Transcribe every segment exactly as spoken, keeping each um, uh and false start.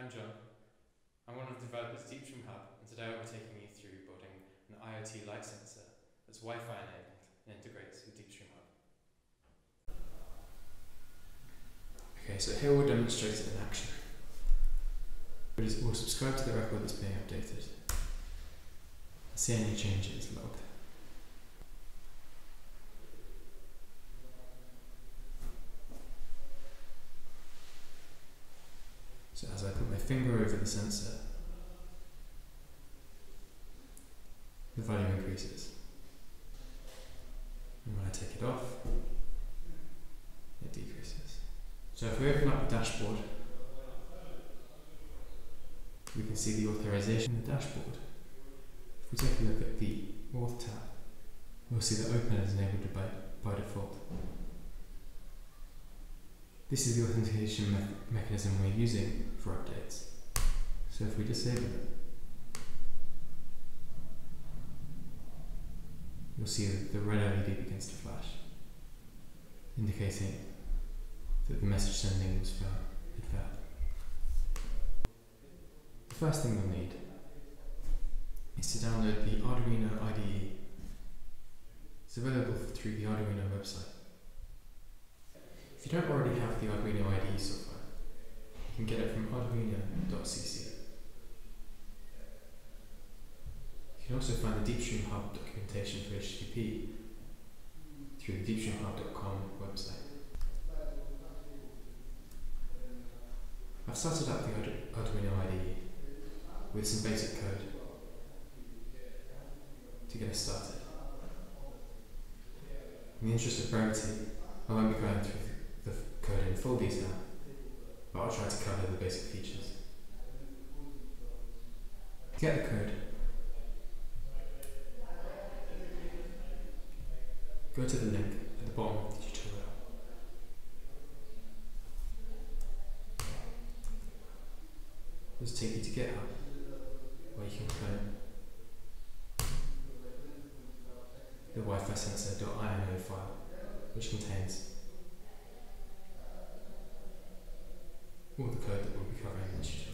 I'm John. I'm one of the developers at deepstreamHub, and today I'll be taking you through building an IoT light sensor that's Wi-Fi enabled and integrates with deepstreamHub. Okay, so here we'll demonstrate it in action. We'll subscribe to the record that's being updated. See any changes logged. So as I put my finger over the sensor, the volume increases. And when I take it off, it decreases. So if we open up the dashboard, we can see the authorization in the dashboard. If we take a look at the Auth tab, we'll see that Open is enabled by, by default. This is the authentication me mechanism we're using for updates. So if we disable it, you'll see that the red L E D begins to flash, indicating that the message sending was failed. It failed. The first thing we'll need is to download the Arduino I D E. It's available through the Arduino website. If you don't already have the Arduino I D E software, you can get it from arduino dot c c. You can also find the deepstreamHub documentation for H T T P through the deepstreamhub dot com website. I've started up the Arduino I D E with some basic code to get us started. In the interest of brevity, I won't be going through the code in full detail, but I'll try to cover the basic features. To get the code, go to the link at the bottom of the tutorial. This will take you to GitHub, where you can clone the Wi-Fi sensor.ini file, which contains all the code that we'll be covering in this tutorial.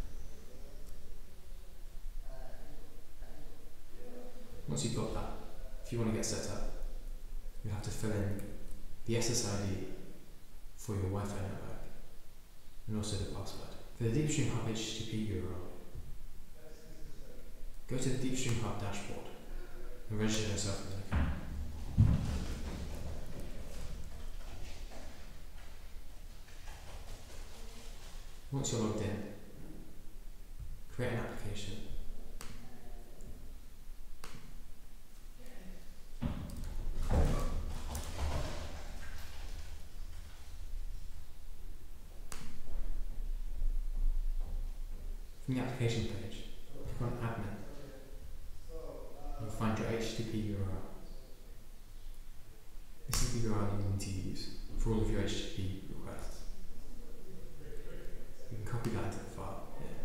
Once you've got that, if you want to get set up, you have to fill in the S S I D for your Wi-Fi network and also the password. For the deepstreamHub H T T P U R L, go to the deepstreamHub dashboard and register yourself with an account. Once you're logged in, create an application. From the application page, click on Admin. You'll find your H T T P U R L. This is the U R L you need to use for all of your H T T P requests. You can copy that into the file here.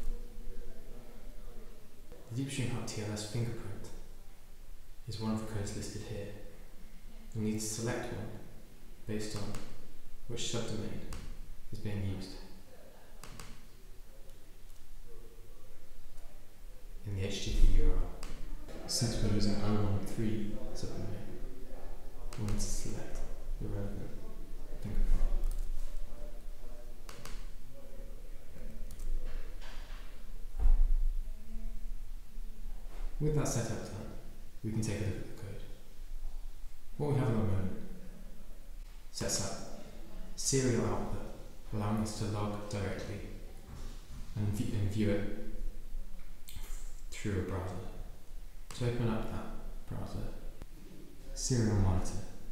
The deepstreamHub T L S fingerprint is one of the codes listed here. You'll need to select one based on which subdomain is being used in the H T T P U R L. Since we're using O one three subdomain, we want to select the relevant fingerprint. With that setup done, we can take a look at the code. What we have at the moment sets up serial output, allowing us to log directly and, view, and view it through a browser. To open up that browser, serial monitor.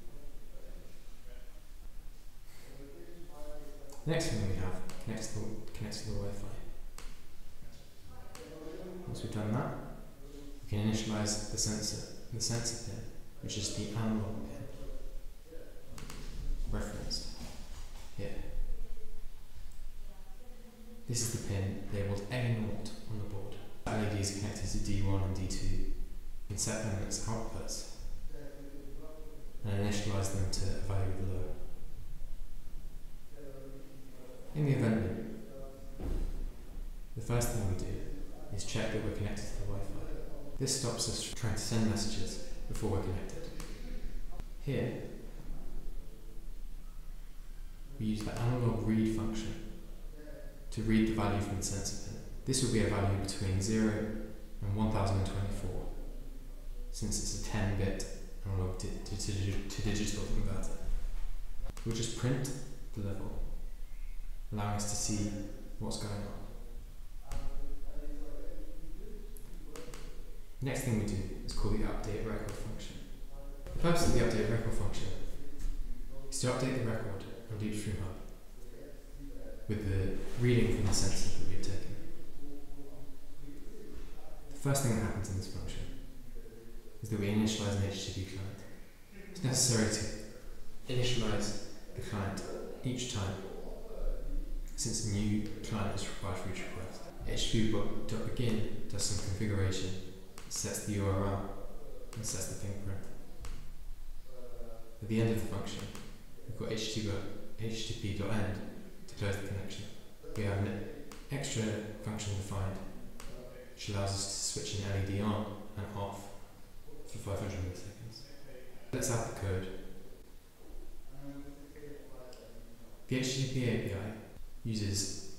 The next thing we have connects to the, connects to the Wi-Fi. Once we've done that, we can initialize the sensor, the sensor pin, which is the analog pin, referenced here. This is the pin labelled A zero on the board. L E D is connected to D one and D two. You can set them as outputs and initialize them to a value below. In the event loop, first thing we do is check that we're connected to the Wi-Fi. This stops us from trying to send messages before we're connected. Here, we use the analog read function to read the value from the sensor pin. This will be a value between zero and one thousand twenty-four, since it's a ten bit analog to, to, to, to digital converter. We'll just print the level, allowing us to see what's going on. Next thing we do is call the update record function. The purpose of the update record function is to update the record on deepstreamHub with the reading from the sensor that we have taken. The first thing that happens in this function is that we initialize an H T T P client. It's necessary to initialize the client each time, since a new client is required for each request. H T T P.begin does some configuration, sets the U R L, and sets the fingerprint. At the end of the function, we've got H T T P.end to close the connection. We have an extra function defined, which allows us to switch an L E D on and off for five hundred milliseconds. Let's add the code. The H T T P A P I uses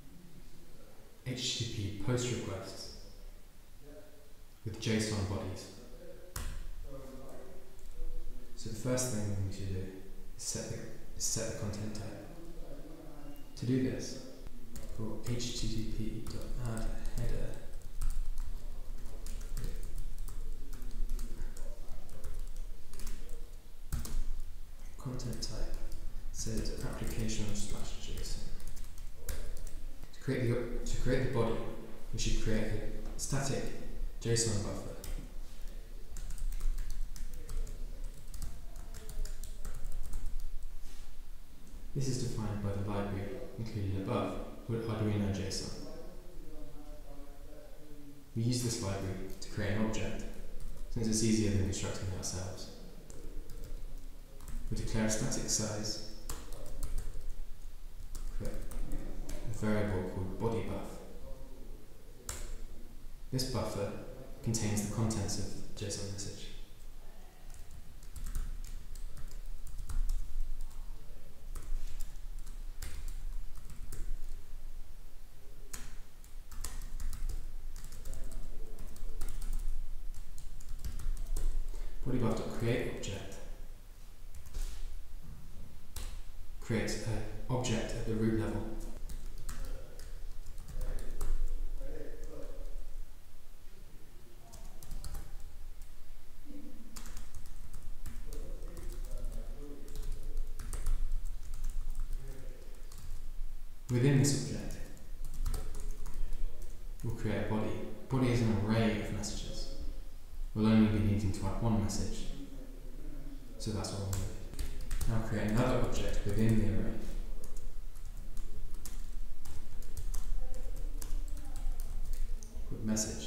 H T T P post requests with JSON bodies. So the first thing we need to do is set the, is set the content type. To do this, for H T T P.add header content type says application slash JSON. To create the to create the body, we should create a static JSON buffer. This is defined by the library included above with Arduino JSON. We use this library to create an object, since it's easier than constructing it ourselves. We declare a static size, create a variable called bodyBuff. This buffer contains the contents of the JSON message. BodyBuff.create object creates an object at the root level. Within this object, we'll create a body. Body is an array of messages. We'll only be needing to add one message, so that's all we need. Now create another object within the array. With message.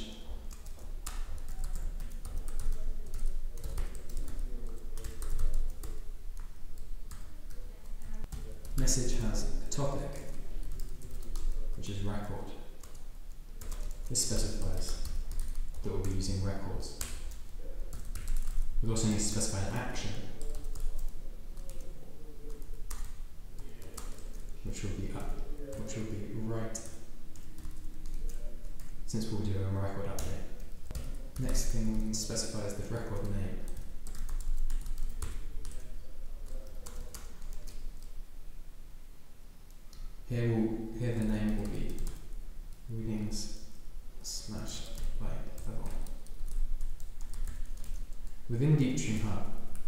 Message has a topic, which is record. This specifies that we'll be using records. We also need to specify an action, which will be up, which will be write, since we'll do a record update. Next thing we need to specify is the record name. Here, will, here the name will be readings slash byte level. Within deepstreamHub,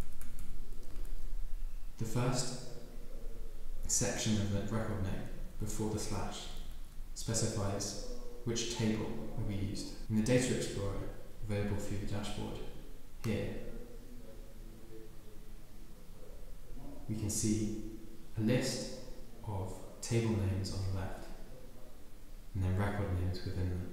the first section of the record name before the slash specifies which table will be used. In the Data Explorer available through the dashboard, here we can see a list of table names on the left and then record names within them.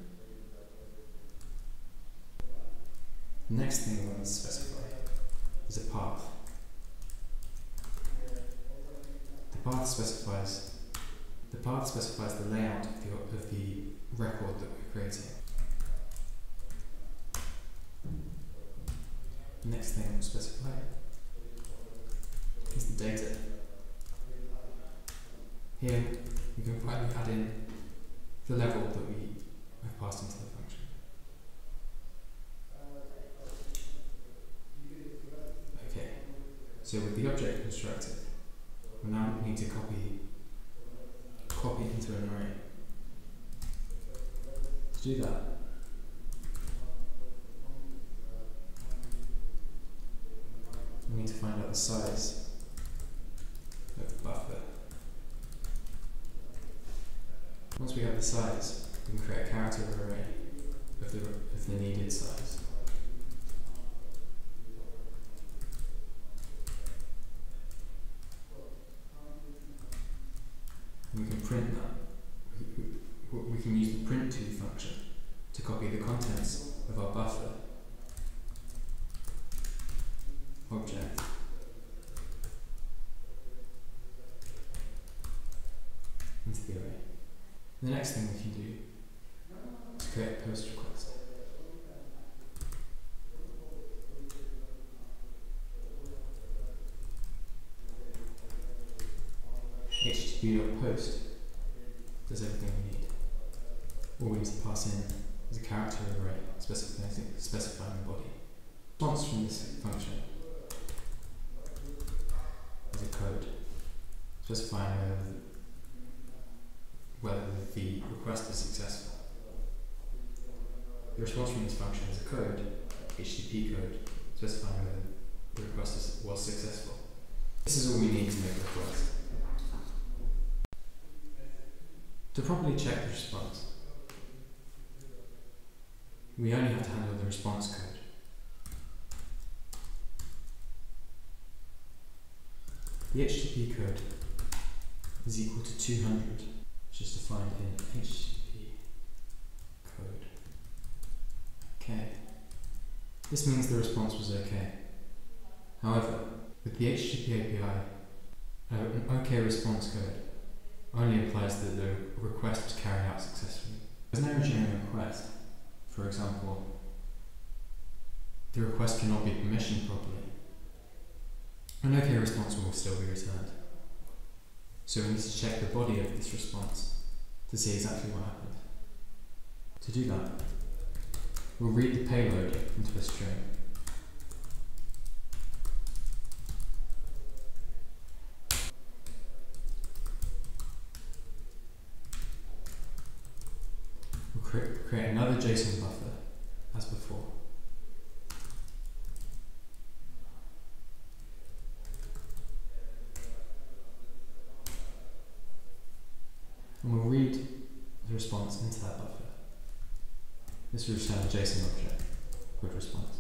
The next thing we want to specify is a path. The path specifies The path specifies the layout of the, of the record that we're creating. The next thing we'll specify is the data. Here we can quietly add in the level that we have passed into the function. Okay, so with the object constructed, we now need to copy copy it into an array. To do that, we need to find out the size of the buffer. Once we have the size, we can create a character array of the, of the needed size. And we can print that. We, we, we can use the print to function to copy the contents of our buffer object into the array. The next thing we can do is create a post request. H T T P dot post does everything we need. All we need to pass in is a character array specifying, specifying the body. Response from this function is a code specifying whether, whether the request is successful. The response from this function is a code, H T T P code, specifying whether the request is, was successful. This is all we need to make a request. To properly check the response, we only have to handle the response code. The H T T P code is equal to two hundred, which is defined in H T T P code. Okay. This means the response was okay. However, with the H T T P A P I, uh, an OK response code only applies that the request was carried out successfully. There's no genuine request. For example, the request cannot be permissioned properly. An OK response will still be returned. So we need to check the body of this response to see exactly what happened. To do that, we'll read the payload into a string. We'll create, create another JSON buffer as before. And we'll read the response into that buffer. This will return a JSON object called response.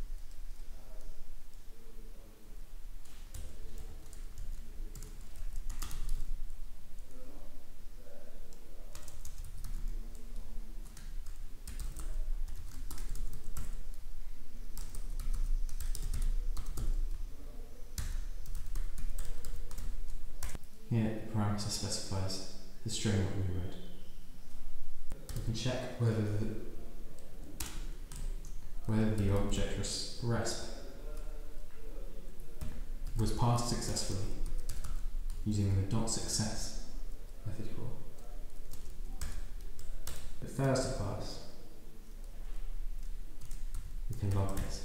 Here, the parameter specifies the string that we read. We can check whether the whether the object resp was passed successfully using the dot success method call. If it fails to pass, we can log this.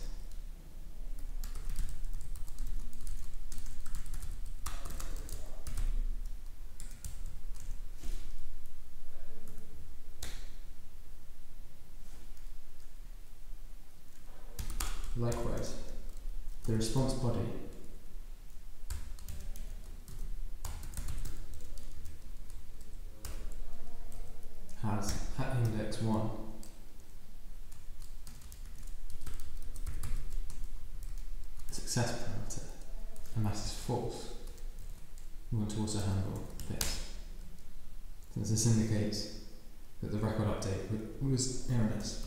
Likewise, the response body has at index one a success parameter, and that is false. We want to also handle this, since this indicates that the record update was errorless.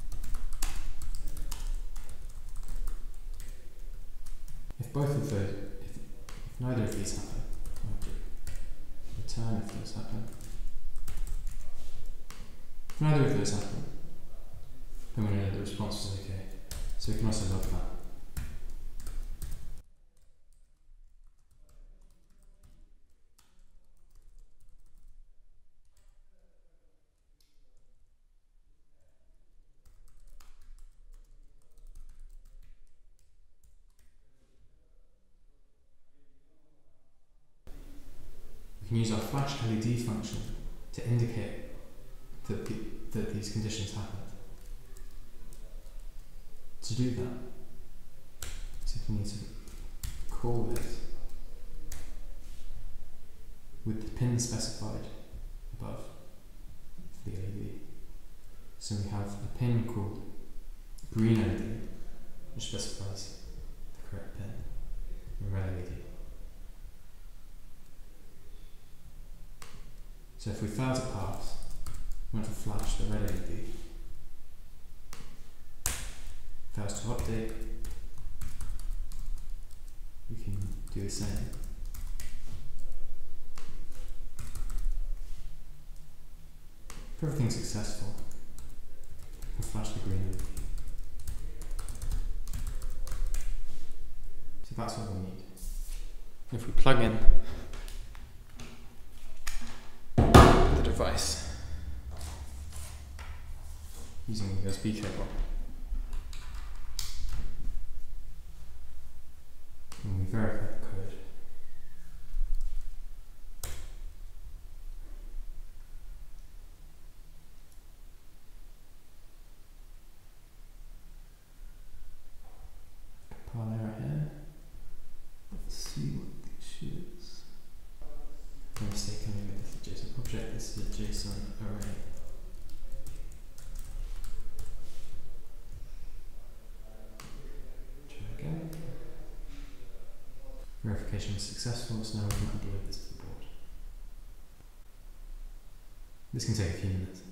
If both of those If neither of these happen, I'll have to return if those happen. If neither of those happen, then we know that the response was okay. So we can also log that. We can use our flash L E D function to indicate that, the, that these conditions happened. To do that, so we need to call this with the pin specified above for the L E D. So we have a pin called green L E D, which specifies the correct pin, and red L E D. So if we fail to pass, we want to flash the red L E D. Fails to update, we can do the same. If everything's successful, we'll flash the green L E D. So that's what we need. If we plug in the device using a U S B cable, and we verify the code, compile error here. Let's see what the issue is. I mistakenly made this a JSON object, this is a JSON array. Try again. Verification was successful, so now we can upload this to the board. This can take a few minutes.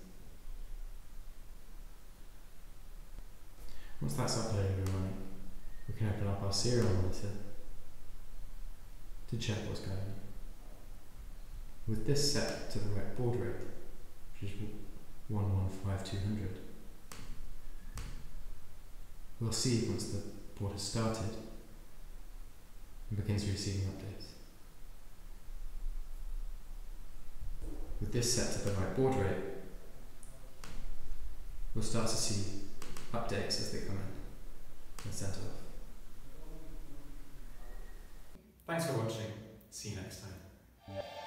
Once that's uploaded and running, we can open up our serial monitor to check what's going on. With this set to the right baud rate, which is one one five two hundred, we'll see once the board has started and begins receiving updates. With this set to the right baud rate, we'll start to see updates as they come in and sent off. Thanks for watching. See you next time.